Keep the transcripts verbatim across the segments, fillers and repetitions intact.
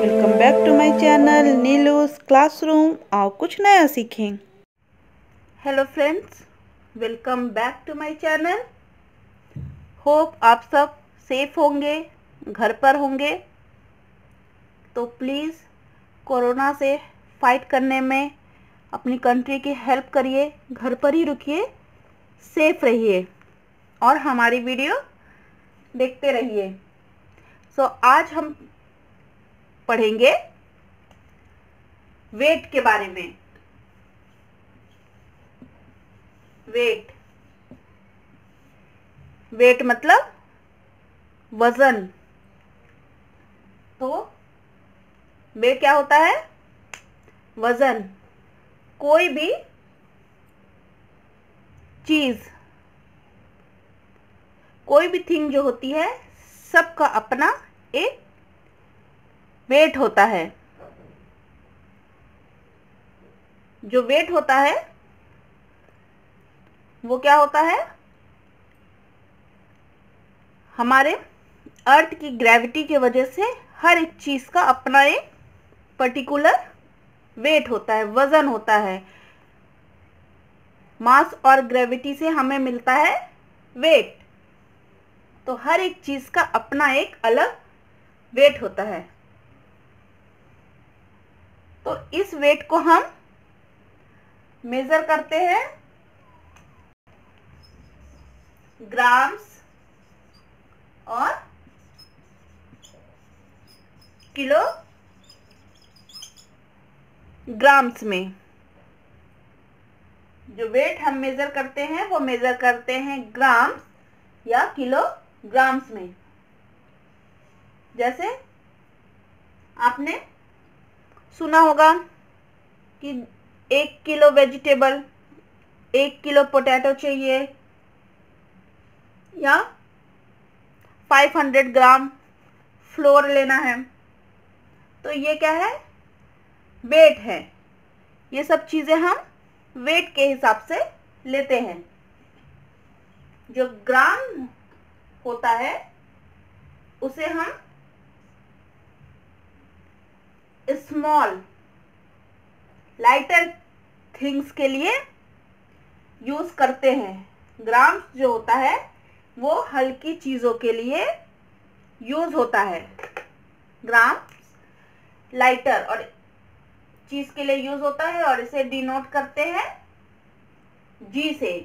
Welcome back to my channel Neelu's classroom. आओ कुछ नया सीखें। Hello friends, welcome back to my channel. Hope आप सब सेफ होंगे, घर पर होंगे। तो प्लीज़ कोरोना से फाइट करने में अपनी कंट्री की हेल्प करिए, घर पर ही रुकिए, सेफ रहिए और हमारी वीडियो देखते रहिए। सो so, आज हम पढ़ेंगे वेट के बारे में। वेट वेट मतलब वजन। तो वेट क्या होता है? वजन। कोई भी चीज, कोई भी थिंग जो होती है, सबका अपना एक वेट होता है। जो वेट होता है वो क्या होता है? हमारे अर्थ की ग्रेविटी की वजह से हर एक चीज का अपना एक पर्टिकुलर वेट होता है, वजन होता है। मास और ग्रेविटी से हमें मिलता है वेट। तो हर एक चीज का अपना एक अलग वेट होता है। तो इस वेट को हम मेजर करते हैं ग्राम्स और किलो ग्राम्स में। जो वेट हम मेजर करते हैं वो मेजर करते हैं ग्राम्स या किलोग्राम्स में। जैसे आपने सुना होगा कि एक किलो वेजिटेबल, एक किलो पोटैटो चाहिए या पाँच सौ ग्राम फ्लोर लेना है। तो ये क्या है? वेट है। ये सब चीजें हम वेट के हिसाब से लेते हैं। जो ग्राम होता है उसे हम स्मॉल लाइटर थिंग्स के लिए यूज करते हैं। ग्राम जो होता है वो हल्की चीजों के लिए यूज होता है। ग्राम लाइटर और चीज के लिए यूज होता है और इसे डिनोट करते हैं जी से।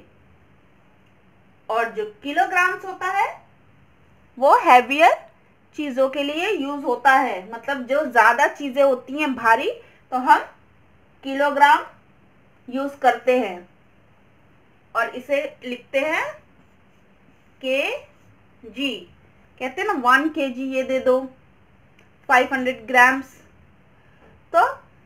और जो किलोग्राम्स होता है वो हैवियर चीजों के लिए यूज होता है। मतलब जो ज्यादा चीजें होती हैं भारी, तो हम किलोग्राम यूज करते हैं और इसे लिखते हैं के जी। कहते हैं ना वन के जी ये दे दो, फाइव हंड्रेड ग्राम्स। तो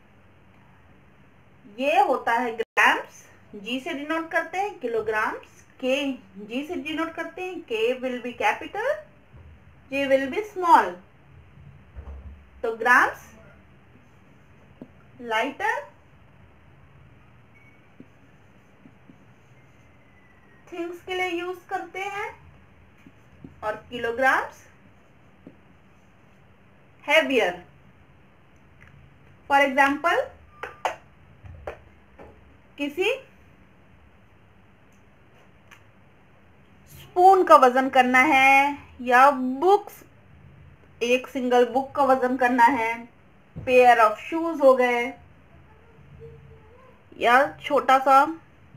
ये होता है ग्राम्स, जी से डिनोट करते हैं। किलोग्राम्स के जी से डिनोट करते हैं। K will be capital, G will be small. तो ग्राम्स लाइटर थिंग्स के लिए यूज करते हैं और किलोग्राम्स हैवियर। फॉर एग्जाम्पल, किसी स्पून का वजन करना है या बुक्स, एक सिंगल बुक का वजन करना है, पेयर ऑफ शूज हो गए या छोटा सा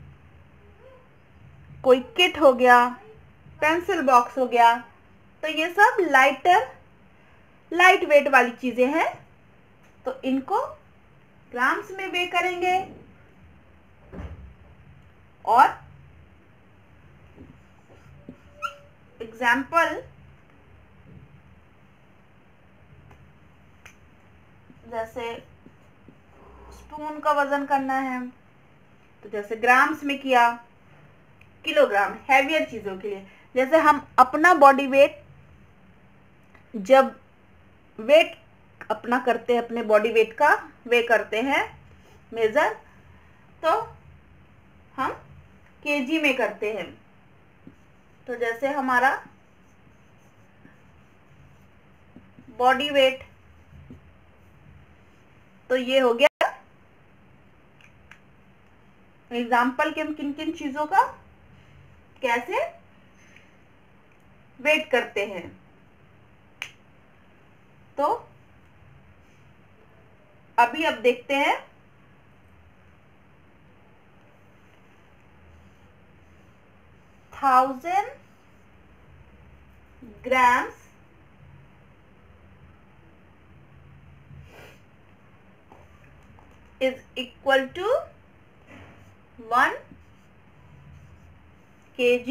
कोई किट हो गया, पेंसिल बॉक्स हो गया। तो ये सब लाइटर लाइट वेट वाली चीजें हैं। तो इनको ग्राम्स में वे करेंगे। और एग्जाम्पल, जैसे स्पून का वजन करना है तो जैसे ग्राम्स में किया, किलोग्राम हैवियर चीजों के लिए। जैसे हम अपना बॉडी वेट, जब वेट अपना करते हैं, अपने बॉडी वेट का वे करते हैं मेजर, तो हम केजी में करते हैं। तो जैसे हमारा बॉडी वेट तो ये हो गया एग्जाम्पल कि हम किन किन चीजों का कैसे वेट करते हैं। तो अभी अब देखते हैं thousand grams is equal to one kg.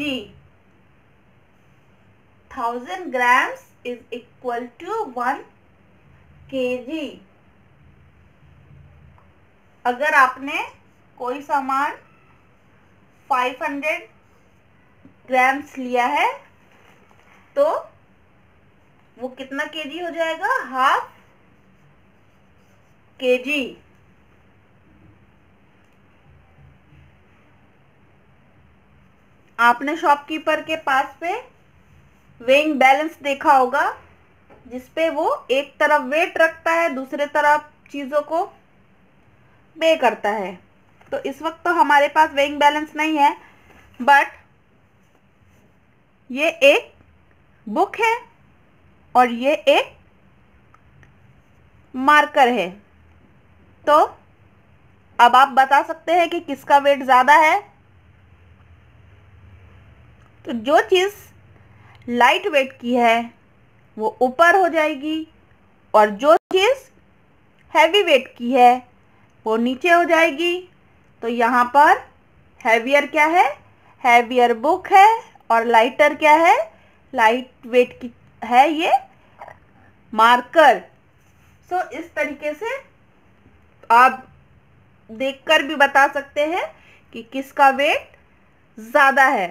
Thousand grams is equal to one kg. अगर आपने कोई सामान five hundred ग्राम्स लिया है तो वो कितना केजी हो जाएगा? Half KG. आपने शॉपकीपर के पास पे वेइंग बैलेंस देखा होगा, जिसपे वो एक तरफ वेट रखता है, दूसरे तरफ चीज़ों को पे करता है। तो इस वक्त तो हमारे पास वेइंग बैलेंस नहीं है, बट ये एक बुक है और ये एक मार्कर है। तो अब आप बता सकते हैं कि किसका वेट ज़्यादा है। तो जो चीज़ लाइट वेट की है वो ऊपर हो जाएगी और जो चीज़ हैवी वेट की है वो नीचे हो जाएगी। तो यहाँ पर हैवियर क्या है? हैवियर बुक है और लाइटर क्या है? लाइट वेट की है ये मार्कर। सो so, इस तरीके से आप देखकर भी बता सकते हैं कि किसका वेट ज़्यादा है।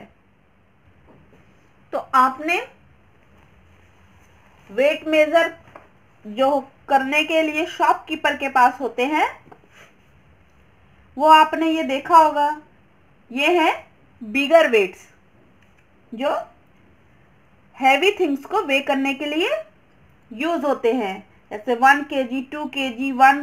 तो आपने वेट मेजर जो करने के लिए शॉपकीपर के पास होते हैं वो आपने ये देखा होगा, ये है बिगर वेट्स जो हैवी थिंग्स को वे करने के लिए यूज होते हैं, जैसे वन के जी, टू के जी, वन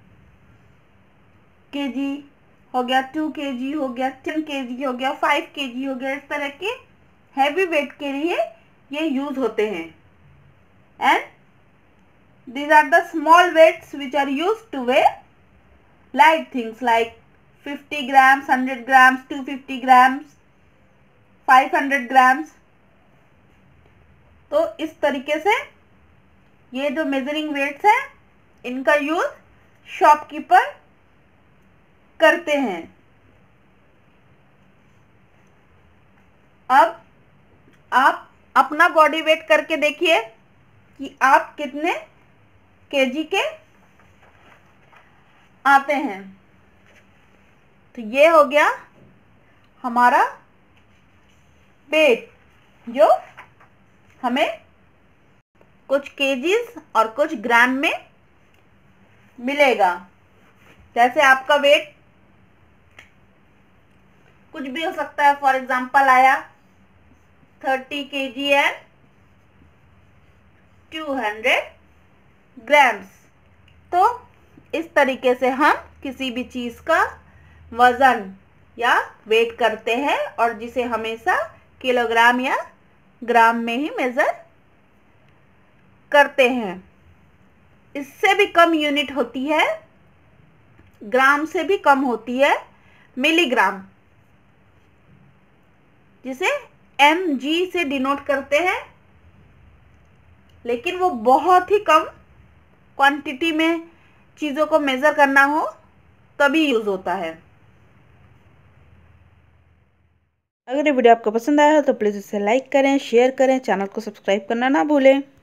के जी हो गया, टू के जी हो गया, टेन के जी हो गया, फाइव के जी हो गया। इस तरह के हैवी वेट के लिए ये यूज होते हैं। And these are the small weights which are used to weigh light things like fifty grams, one hundred grams, two hundred fifty grams, five hundred grams। तो इस तरीके से ये जो मेजरिंग वेट्स हैं इनका यूज शॉपकीपर करते हैं। अब आप अपना बॉडी वेट करके देखिए कि आप कितने केजी के आते हैं। तो ये हो गया हमारा वेट जो हमें कुछ केजीज और कुछ ग्राम में मिलेगा। जैसे आपका वेट कुछ भी हो सकता है, फॉर एग्जांपल आया thirty kg and two hundred grams. तो इस तरीके से हम किसी भी चीज का वजन या वेट करते हैं और जिसे हमेशा किलोग्राम या ग्राम में ही मेजर करते हैं। इससे भी कम यूनिट होती है, ग्राम से भी कम होती है मिलीग्राम, जिसे एम जी से डिनोट करते हैं, लेकिन वो बहुत ही कम क्वांटिटी में चीज़ों को मेज़र करना हो तभी यूज़ होता है। अगर ये वीडियो आपको पसंद आया हो तो प्लीज़ इसे लाइक करें, शेयर करें, चैनल को सब्सक्राइब करना ना भूलें।